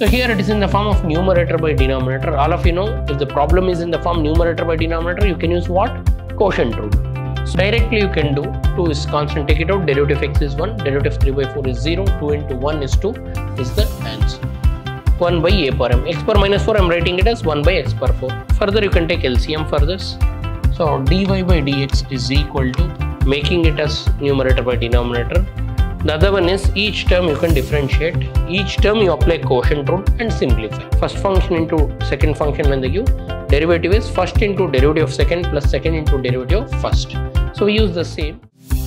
So here it is in the form of numerator by denominator. All of you know, if the problem is in the form numerator by denominator, you can use what? Quotient rule. So directly you can do 2 is constant, take it out, derivative of x is 1, derivative of 3 by 4 is 0, 2 into 1 is 2 is the answer. 1 by a per m. X per minus 4 I am writing it as 1 by x per 4. Further you can take LCM for this. So dy by dx is equal to, making it as numerator by denominator. The other one is each term you can differentiate. Each term you apply quotient rule and simplify. First function into second function when they give, derivative is first into derivative of second plus second into derivative of first. So we use the same.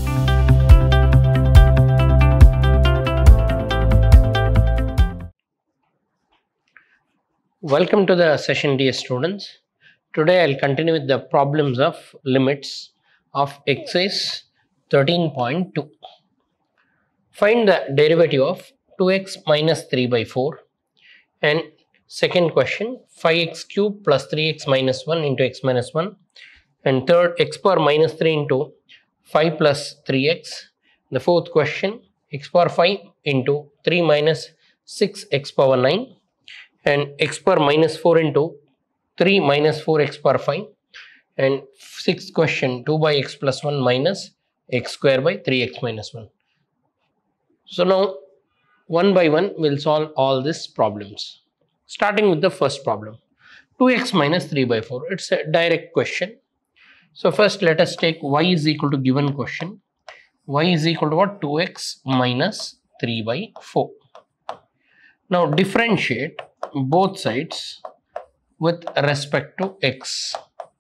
Welcome to the session, dear students. Today I'll continue with the problems of limits of exercise 13.2. Find the derivative of 2x minus 3 by 4 and second question 5x cube plus 3x minus 1 into x minus 1 and third x power minus 3 into 5 plus 3x. The fourth question x power 5 into 3 minus 6x power 9 and x power minus 4 into 3 minus 4x power 5 and sixth question 2 by x plus 1 minus x square by 3x minus 1. So now one by one we'll solve all these problems. Starting with the first problem, 2x minus 3 by 4. It's a direct question. So first let us take y is equal to given question. Y is equal to what? 2x minus 3 by 4. Now differentiate both sides with respect to x.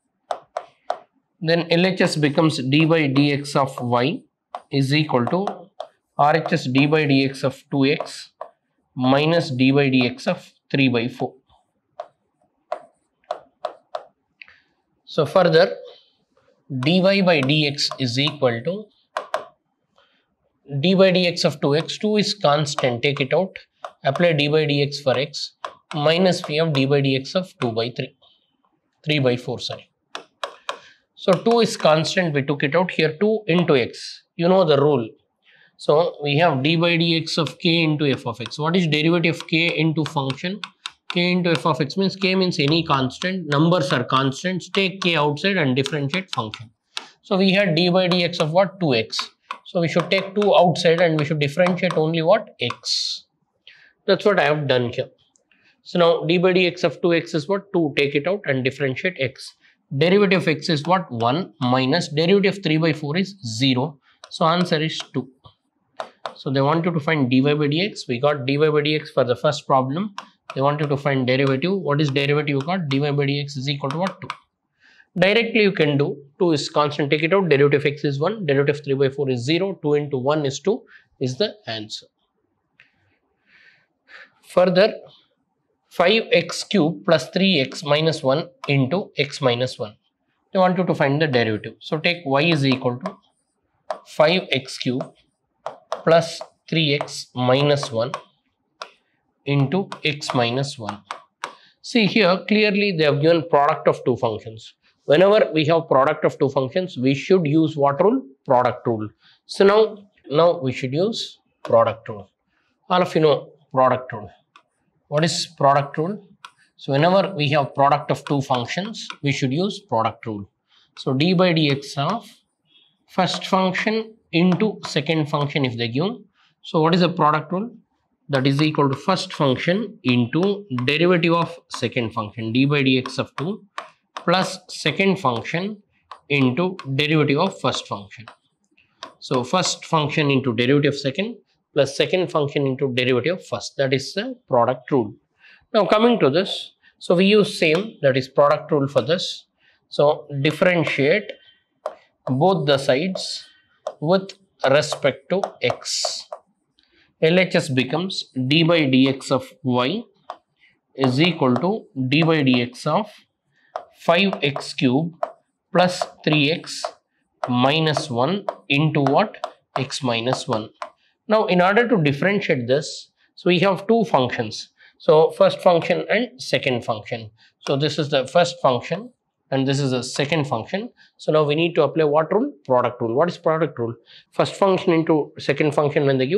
Then LHS becomes d by dx of y is equal to RHS d by dx of 2x minus d by dx of 3 by 4. So further dy by dx is equal to d by dx of 2x, 2 is constant, take it out, apply d by dx for x, minus we have d by dx of 2 by 3 by 4, sorry. So 2 is constant, we took it out, here 2 into x, you know the rule. So we have d by dx of k into f of x. What is derivative of k into function? K into f of x means k means any constant, numbers are constants, take k outside and differentiate function. So we had d by dx of what? 2x. So we should take 2 outside and we should differentiate only what? X. That's what I have done here. So now d by dx of 2x is what? 2, take it out and differentiate x. Derivative of x is what? 1 minus derivative of 3 by 4 is 0. So answer is 2. So they want you to find dy by dx. We got dy by dx for the first problem. They want you to find derivative. What is derivative? You got dy by dx is equal to what? 2. Directly you can do 2 is constant, take it out, derivative of x is 1, derivative of 3 by 4 is 0, 2 into 1 is 2 is the answer. Further 5x cube plus 3x minus 1 into x minus 1. They want you to find the derivative. So take y is equal to 5x cube plus 3x minus 1 into x minus 1. See here clearly they have given product of two functions. Whenever we have product of two functions, we should use what rule? Product rule. So now we should use product rule. All of you know product rule. What is product rule? So whenever we have product of two functions, we should use product rule. So d by dx of first function into second function if they give. So what is the product rule? That is equal to first function into derivative of second function, d by dx of 2 plus second function into derivative of first function. So first function into derivative of second plus second function into derivative of first. That is the product rule. Now coming to this, so we use same, that is product rule for this. So differentiate both the sides with respect to x. LHS becomes d by dx of y is equal to d by dx of 5x cube plus 3x minus 1 into what? X minus 1. Now in order to differentiate this, so we have two functions. So first function and second function. So this is the first function and this is the second function. So now we need to apply what rule? Product rule. What is product rule? First function into second function when they give,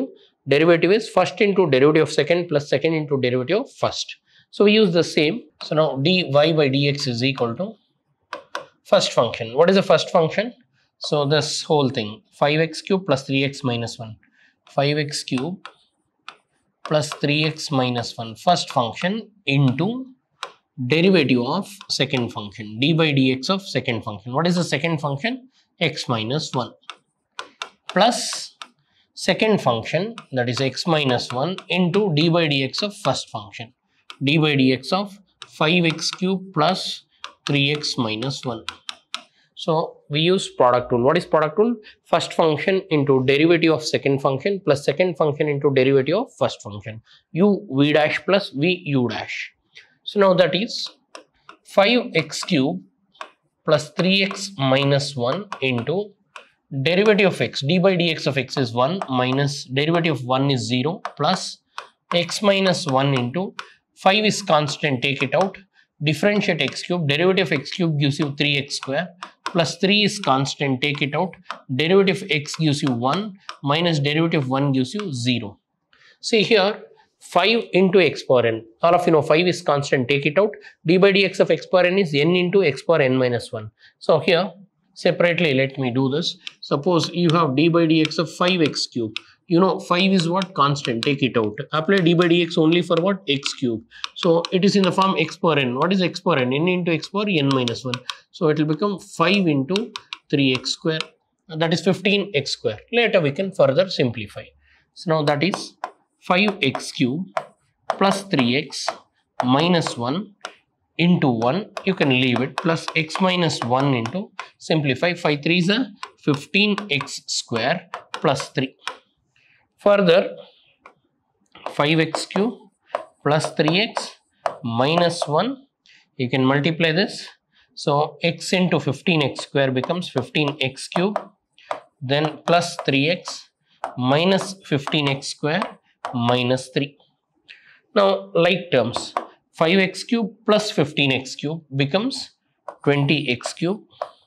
derivative is first into derivative of second plus second into derivative of first. So we use the same. So now dy by dx is equal to first function. What is the first function? So this whole thing, 5x cube plus 3x minus 1. 5x cube plus 3x minus 1 first function into derivative of second function, d by dx of second function. What is the second function? X minus 1 plus second function, that is x minus 1 into d by dx of first function, d by dx of 5x cube plus 3x minus 1. So we use product rule. What is product rule? First function into derivative of second function plus second function into derivative of first function, u v dash plus v u dash. So now that is 5x cube plus 3x minus 1 into derivative of x, d by dx of x is 1 minus derivative of 1 is 0 plus x minus 1 into 5 is constant, take it out, differentiate x cube, derivative of x cube gives you 3x square plus 3 is constant, take it out, derivative of x gives you 1 minus derivative of 1 gives you 0. See here 5 into x power n, all of you know 5 is constant, take it out, d by dx of x power n is n into x power n minus 1. So here separately let me do this. Suppose you have d by dx of 5x cube. You know 5 is what? Constant, take it out. Apply d by dx only for what? X cube. So it is in the form x power n. What is x power n? N into x power n minus 1. So it will become 5 into 3x square. That is 15x square. Later we can further simplify. So now that is 5x cube plus 3x minus 1 into 1, you can leave it, plus x minus 1 into, simplify, 5 3 is a 15x square plus 3. Further 5x cube plus 3x minus 1, you can multiply this. So x into 15x square becomes 15x cube, then plus 3x minus 15x square minus 3. Now like terms, 5x cube plus 15x cube becomes 20x cube,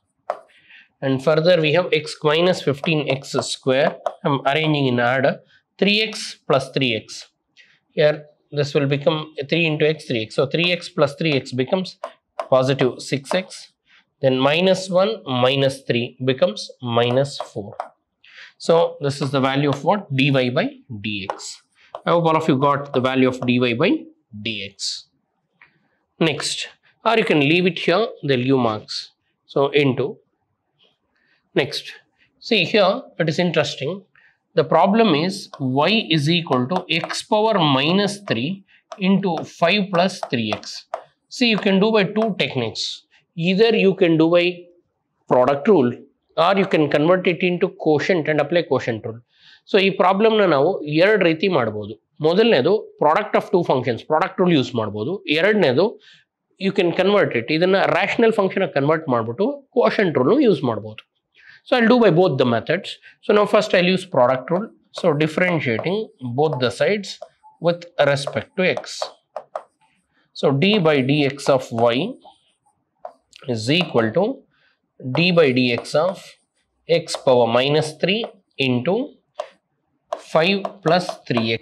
and further we have x minus 15x square. I am arranging in order. 3x plus 3x. Here this will become 3 into x, 3x. So 3x plus 3x becomes positive 6x. Then minus 1 minus 3 becomes minus 4. So this is the value of what? Dy by dx. I hope all of you got the value of dy by dx. Next, or you can leave it here, they'll give marks. So into. Next, see here it is interesting. The problem is y is equal to x power minus 3 into 5 plus 3x. See, you can do by two techniques. Either you can do by product rule or you can convert it into quotient and apply quotient rule. So ಈ problem ನಾವು ಎರಡು ರೀತಿ ಮಾಡಬಹುದು. ಮೊದಲನೇದು product of two functions, product rule use ಮಾಡಬಹುದು. ಎರಡನೇದು you can convert it, ಇದನ್ನ rational function convert ಮಾಡಿಬಿಟ್ಟು ಕ್ವೋಷಂಟ್ ರೂಲ್ ಯೂಸ್ ಮಾಡಬಹುದು. So I'll do by both the methods. So now first I'll use product rule. So differentiating both the sides with respect to x. So d by dx of y is equal to d by dx of x power minus 3 into 5 plus 3x.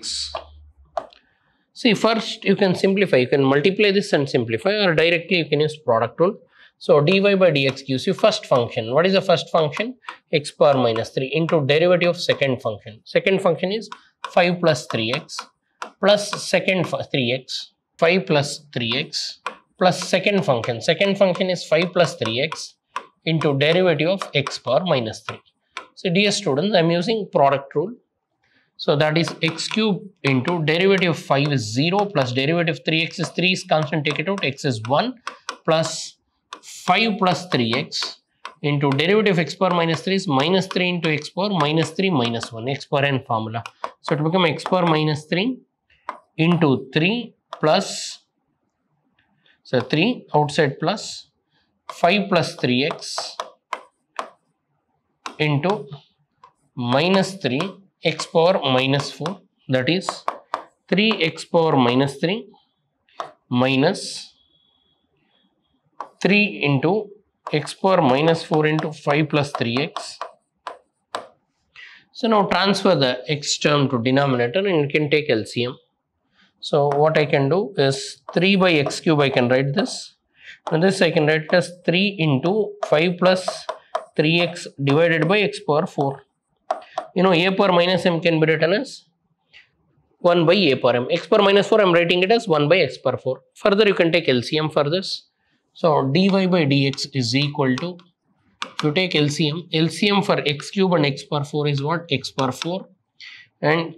See, first you can simplify, you can multiply this and simplify, or directly you can use product rule. So dy by dx gives you first function. What is the first function? X power minus 3 into derivative of second function. Second function is 5 plus 3x plus second 3x, 5 plus 3x plus second function. Second function is 5 plus 3x into derivative of x power minus 3. So dear students, I am using product rule. So that is x cube into derivative of 5 is 0 plus derivative of 3x is 3 is constant, take it out, x is 1 plus 5 plus 3x into derivative of x power minus 3 is minus 3 into x power minus 3 minus 1, x power n formula. So it will become x power minus 3 into 3 plus, so 3 outside plus 5 plus 3x into minus 3 x power minus 4, that is 3x power minus 3 minus 3 into x power minus 4 into 5 plus 3x. So now transfer the x term to denominator and you can take LCM. So what I can do is 3 by x cube I can write this. Now this I can write it as 3 into 5 plus 3x divided by x power 4. You know, a power minus m can be written as 1 by a power m. X power minus 4 I am writing it as 1 by x power 4. Further you can take LCM for this. So dy by dx is equal to, if you take LCM for x cube and x power 4 is what? X power 4 and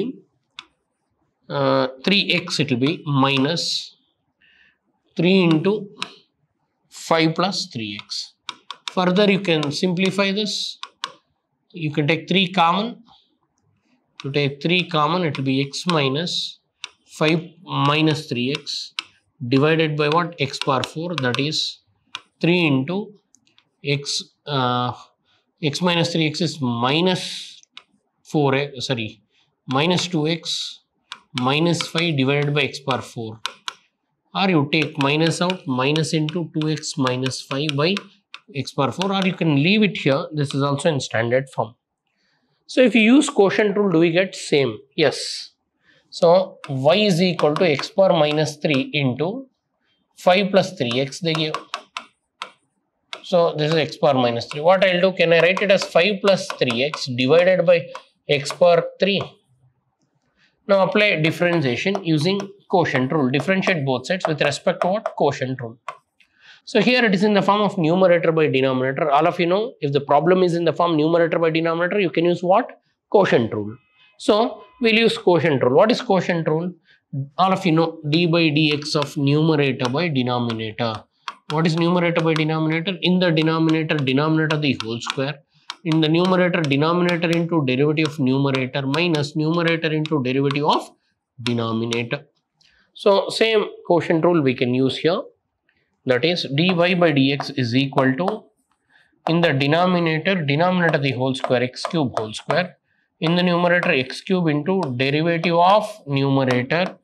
3x it will be minus 3 into 5 plus 3x. Further you can simplify this. You can take 3 common. To take 3 common, it will be x minus 5 minus 3x divided by what? X power 4, that is 3 into x, x minus 3x is minus 4x, sorry, minus 2x minus 5 divided by x power 4. Or you take minus out, minus into 2x minus 5 by x power 4, or you can leave it here. This is also in standard form. So if you use quotient rule, do we get same? Yes. So y is equal to x power minus 3 into 5 plus 3x they give. So this is x power minus 3. What I'll do, can I write it as 5 plus 3x divided by x power 3? Now apply differentiation using quotient rule. Differentiate both sides with respect to what? Quotient rule. So here it is in the form of numerator by denominator. All of you know, if the problem is in the form numerator by denominator, you can use what? Quotient rule. So we'll use quotient rule. What is quotient rule? All of you know, d by dx of numerator by denominator. What is numerator by denominator? In the denominator, denominator the whole square. In the numerator, denominator into derivative of numerator minus numerator into derivative of denominator. So same quotient rule we can use here. That is dy by dx is equal to, in the denominator the whole square, x cube whole square. In the numerator, x cube into derivative of numerator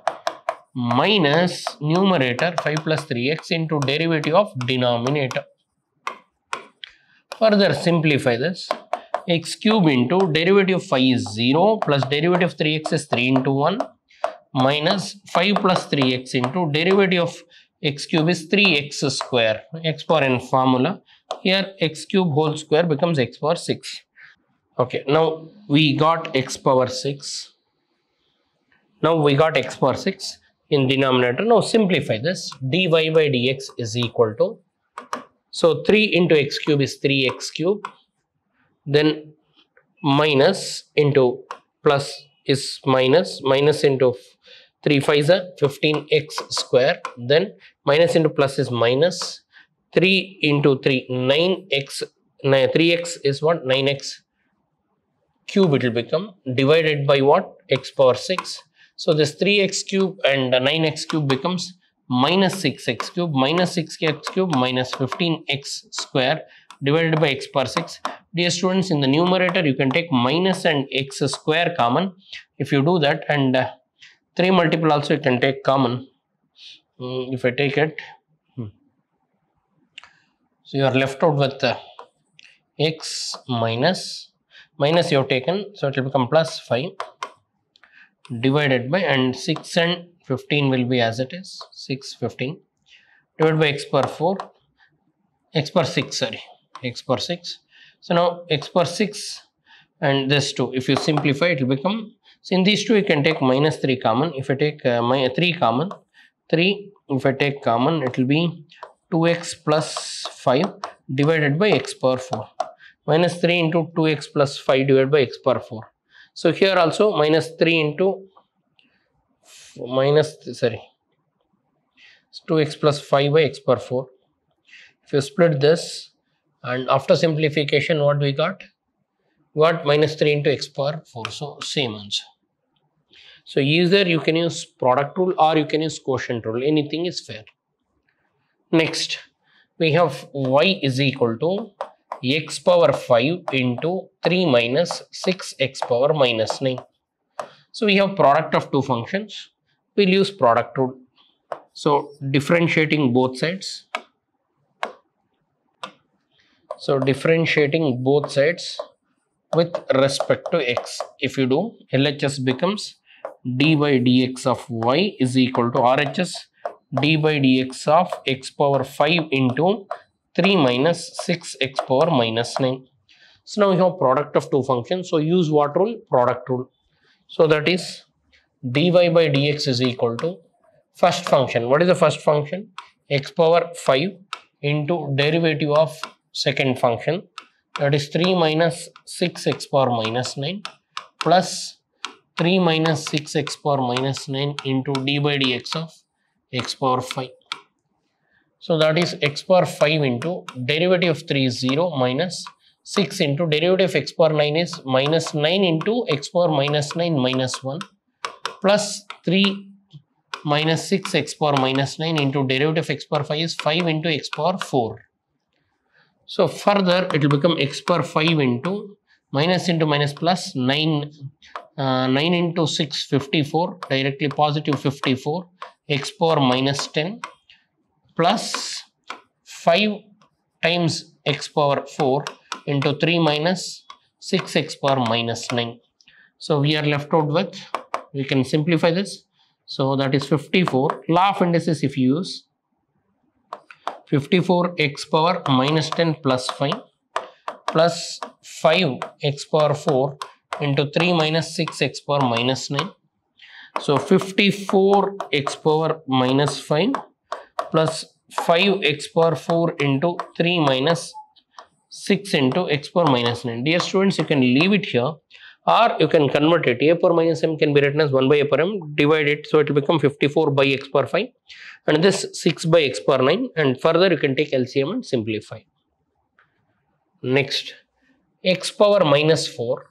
minus numerator 5 plus 3x into derivative of denominator. Further simplify this. X cube into derivative of 5 is 0 plus derivative of 3x is 3 into 1 minus 5 plus 3x into derivative of x cube is 3x square. X power n formula. Here x cube whole square becomes x power 6. Okay, now we got x power 6. Now we got x power 6 in denominator. Now simplify this. dy by dx is equal to, so 3 into x cube is 3x cube. Then minus into plus is minus. Minus into 3 5 is a 15x square. Then minus into plus is minus. 3 into 3, 9x. 3x is what? 9x cube it will become, divided by what? X power 6. So this 3x cube and 9x cube becomes minus 6x cube, minus 6x cube minus 15x square divided by x power 6. Dear students, in the numerator you can take minus and x square common. If you do that, and 3 multiple also you can take common. If I take it, so you are left out with x minus you have taken, so it will become plus 5 divided by, and 6 and 15 will be as it is, 6 15 divided by x power 4, x power 6, sorry, x power 6. So now x power 6 and this 2, if you simplify it will become, so in these two you can take minus 3 common. If I take 3 common, 3 if I take common, it will be 2x plus 5 divided by x power 4. Minus 3 into 2x plus 5 divided by x power 4. So here also minus 3 into 2x plus 5 by x power 4. If you split this, and after simplification what we got? Got minus 3 into x power 4. So same answer. So either you can use product rule or you can use quotient rule. Anything is fair. Next, we have y is equal to x power 5 into 3 minus 6x power minus 9. So we have product of two functions. We'll use product rule. So differentiating both sides. So differentiating both sides with respect to x. If you do, LHS becomes d by dx of y is equal to RHS d by dx of x power 5 into 3 minus 6x power minus 9. So now we have product of two functions. So use what rule? Product rule. So that is dy by dx is equal to first function. What is the first function? X power 5 into derivative of second function, that is 3 minus 6x power minus 9 plus 3 minus 6x power minus 9 into d by dx of x power 5. So that is x power 5 into derivative of 3 is 0 minus 6 into derivative of x power 9 is minus 9 into x power minus 9 minus 1 plus 3 minus 6x power minus 9 into derivative of x power 5 is 5 into x power 4. So further it will become x power 5 into minus plus 9, 9 into 6 54, directly positive 54, x power minus 10 plus 5 times x power 4 into 3 minus 6x power minus 9. So we are left out with, we can simplify this. So that is 54. Law of indices if you use, 54 x power minus 10 plus 5 plus 5 x power 4 into 3 minus 6 x power minus 9. So 54 x power minus 5 plus 5 x power 4 into 3 minus 6 into x power minus 9. Dear students, you can leave it here, or you can convert it. A power minus m can be written as 1 by a power m, divide it, so it will become 54 by x power 5 and this 6 by x power 9, and further you can take LCM and simplify. Next, x power minus 4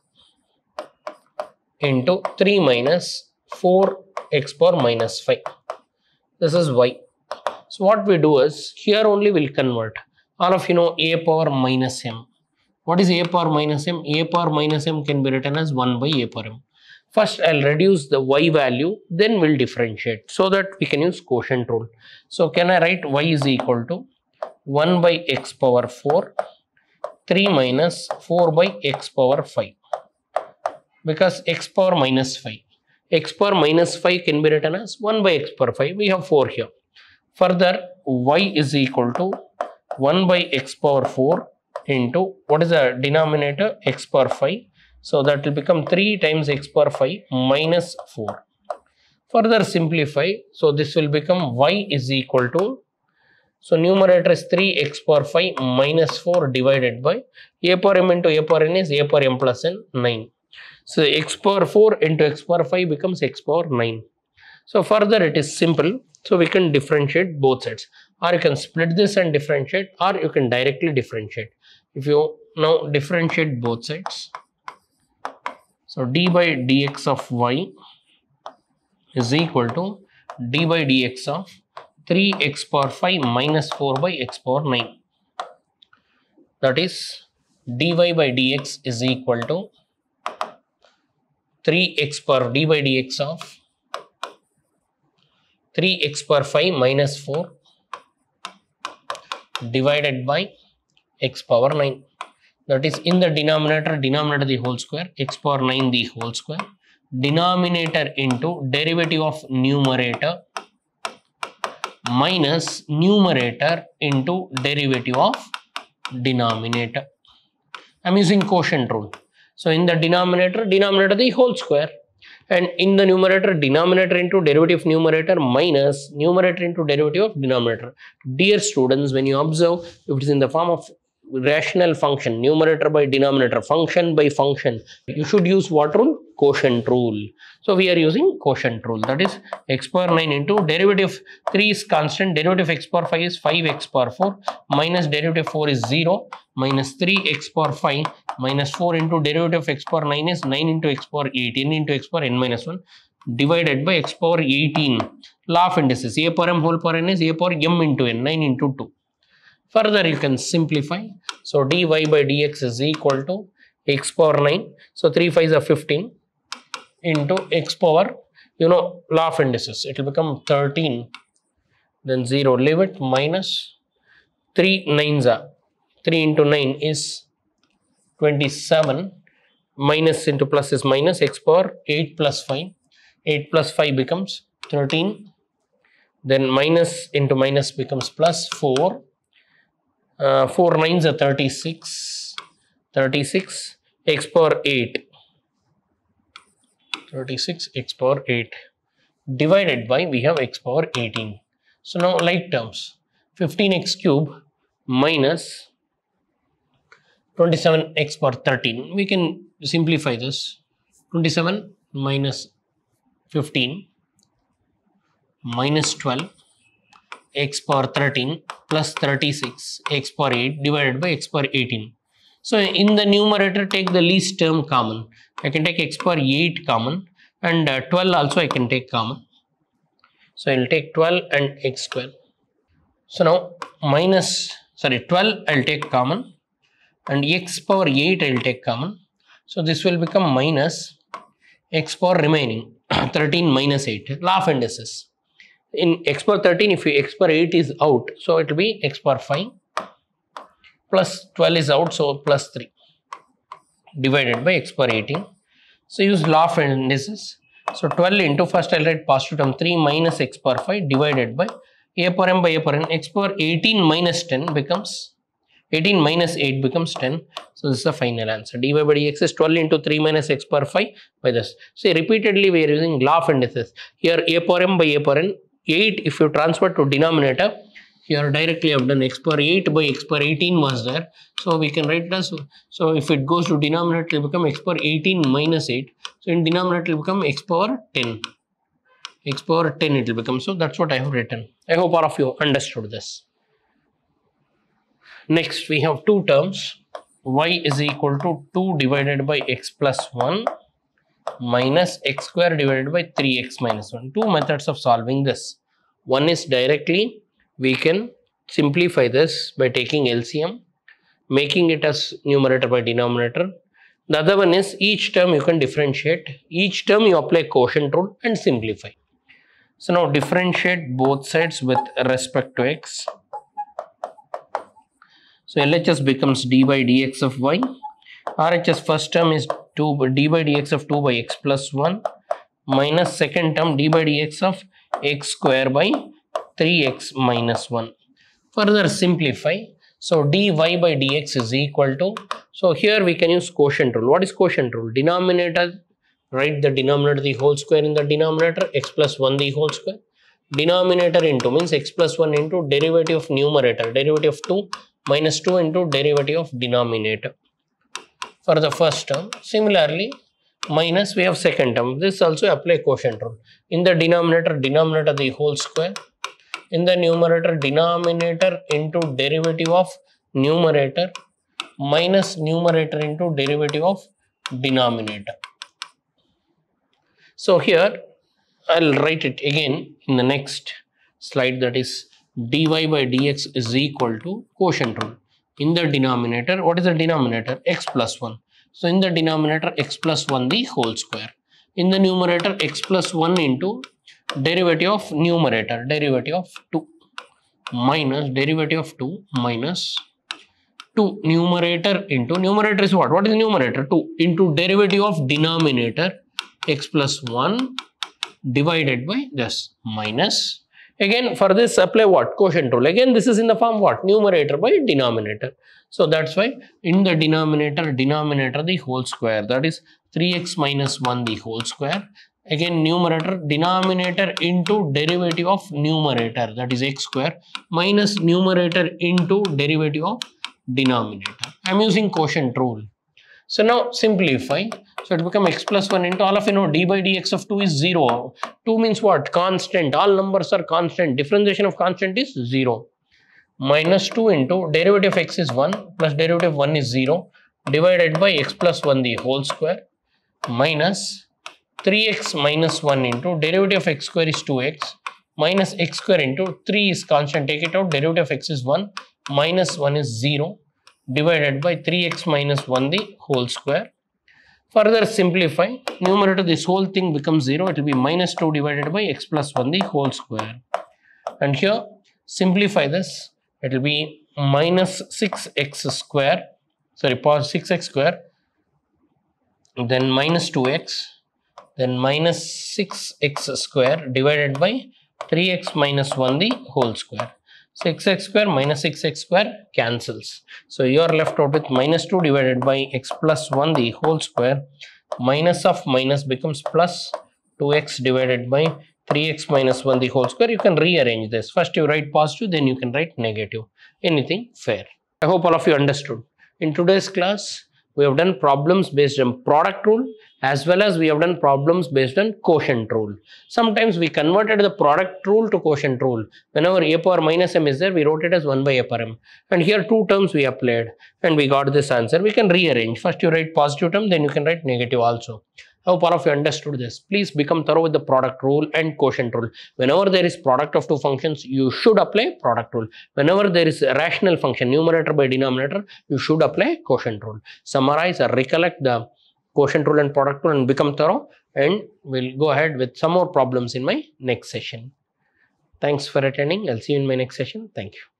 into 3 minus 4 x power minus 5. This is y. So what we do is, here only we will convert. All of you know a power minus m. What is a power minus m? A power minus m can be written as 1 by a power m. First, I'll reduce the y value, then we'll differentiate so that we can use quotient rule. So, can I write y is equal to 1 by x power 4, 3 minus 4 by x power 5. Because x power minus 5. X power minus 5 can be written as 1 by x power 5. We have 4 here. Further, y is equal to 1 by x power 4 into, what is the denominator? X power 5. So that will become 3 times x power 5 minus 4. Further simplify. So this will become y is equal to, so numerator is 3x power 5 minus 4 divided by a power m into a power n is a power m plus n, 9. So x power 4 into x power 5 becomes x power 9. So further it is simple. So we can differentiate both sides, or you can split this and differentiate, or you can directly differentiate. If you now differentiate both sides, so d by dx of y is equal to d by dx of 3x power 5 minus 4 by x power 9. That is dy by dx is equal to 3x power d by dx of 3x power 5 minus 4 divided by x power 9. That is, in the denominator the whole square, x power 9 the whole square, denominator into derivative of numerator minus numerator into derivative of denominator. I am using quotient rule. So in the denominator the whole square, and in the numerator denominator into derivative of numerator minus numerator into derivative of denominator. Dear students, when you observe, if it is in the form of rational function, numerator by denominator, function by function, you should use what rule? Quotient rule. So we are using quotient rule. That is, x power 9 into derivative 3 is constant, derivative x power 5 is 5x power 4 minus derivative 4 is 0 minus 3x power 5 minus 4 into derivative of x power 9 is 9 into x power 18 into x power n minus 1 divided by x power 18. Law of indices, a power m whole power n is a power m into n, 9 into 2. Further you can simplify. So dy by dx is equal to x power 9. So 3 5s are 15 into x power, law of indices. It will become 13. Then 0, leave it, minus 3 9s are 3 into 9 is 27 minus into plus is minus, x power 8 plus 5. 8 plus 5 becomes 13. Then minus into minus becomes plus 4. 4 nines are 36. 36 x power 8. 36 x power 8 divided by, we have x power 18. So now like terms, 15x cube minus 27x power 13. We can simplify this. 27 minus 15 minus 12 x power 13 plus 36 x power 8 divided by x power 18. So in the numerator, take the least term common. I can take x power 8 common, and 12 also I can take common. So I will take 12 and x square. So now 12 I will take common, and x power 8 I will take common. So this will become minus x power remaining 13 minus 8, law of indices. In x power 13, if x power 8 is out, so it will be x power 5 plus 12 is out, so plus 3 divided by x power 18. So use law of indices. So 12 into, first I will write positive term 3 minus x power 5 divided by a power m by a power n. X power 18 minus 10 becomes 18 minus 8 becomes 10. So this is the final answer. dy by dx is 12 into 3 minus x power 5 by this. See, repeatedly we are using law of indices. Here a power m by a power n. 8 if you transfer to denominator, here directly I have done x power 8 by x power 18 was there. So we can write it as, so if it goes to denominator, it will become x power 18 minus 8. So in denominator it will become x power 10. X power 10 it will become. So that's what I have written. I hope all of you understood this. Next we have two terms. Y is equal to 2 divided by x plus 1 minus x square divided by 3x minus 1. Two methods of solving this. One is directly, we can simplify this by taking LCM, making it as numerator by denominator. The other one is, each term you can differentiate. Each term you apply quotient rule and simplify. So now differentiate both sides with respect to x. So LHS becomes d by dx of y. RHS first term is d by dx of 2 by x plus 1 minus second term d by dx of x square by 3x minus 1. Further simplify. So dy by dx is equal to, so here we can use quotient rule. What is quotient rule? Denominator, write the denominator the whole square in the denominator, x plus 1 the whole square. Denominator into means x plus 1 into derivative of numerator, derivative of 2 minus 2 into derivative of denominator for the first term. Similarly, minus we have second term. This also apply quotient rule. In the denominator, denominator the whole square. In the numerator, denominator into derivative of numerator minus numerator into derivative of denominator. So here I'll write it again in the next slide, that is dy by dx is equal to quotient rule. In the denominator, what is the denominator? X plus 1. So in the denominator, x plus 1 the whole square. In the numerator, x plus 1 into derivative of numerator, derivative of 2 minus derivative of 2 minus 2 numerator into, numerator is what? What is numerator? 2 into derivative of denominator x plus 1 divided by this minus. Again for this apply what? Quotient rule. Again this is in the form what? Numerator by denominator. So that's why in the denominator, denominator the whole square, that is 3x minus 1 the whole square. Again numerator, denominator into derivative of numerator, that is x square, minus numerator into derivative of denominator. I am using quotient rule. So now simplify. So it becomes x plus 1 into, all of you know d by dx of 2 is 0. 2 means what? Constant. All numbers are constant. Differentiation of constant is 0. Minus 2 into derivative of x is 1 plus derivative of 1 is 0 divided by x plus 1 the whole square minus 3x minus 1 into derivative of x square is 2x minus x square into 3 is constant, take it out, derivative of x is 1 minus 1 is 0 divided by 3x minus 1 the whole square. Further simplify, numerator this whole thing becomes 0, it will be minus 2 divided by x plus 1 the whole square. And here simplify this, it will be minus 6x square, sorry, pause 6x square then minus 2x, then minus 6x square divided by 3x minus 1 the whole square. So x square minus 6x square cancels. So you are left out with minus 2 divided by x plus 1 the whole square. Minus of minus becomes plus 2x divided by 3x minus 1 the whole square. You can rearrange this. First you write positive, then you can write negative. Anything fair. I hope all of you understood. In today's class, we have done problems based on product rule as well as we have done problems based on quotient rule. Sometimes we converted the product rule to quotient rule. Whenever a power minus m is there, we wrote it as 1 by a power m. And here two terms we applied and we got this answer. We can rearrange. First you write positive term, then you can write negative also. I hope all of you understood this. Please become thorough with the product rule and quotient rule. Whenever there is product of two functions, you should apply product rule. Whenever there is a rational function, numerator by denominator, you should apply quotient rule. Summarize or recollect the quotient rule and product rule and become thorough, and we'll go ahead with some more problems in my next session. Thanks for attending. I'll see you in my next session. Thank you.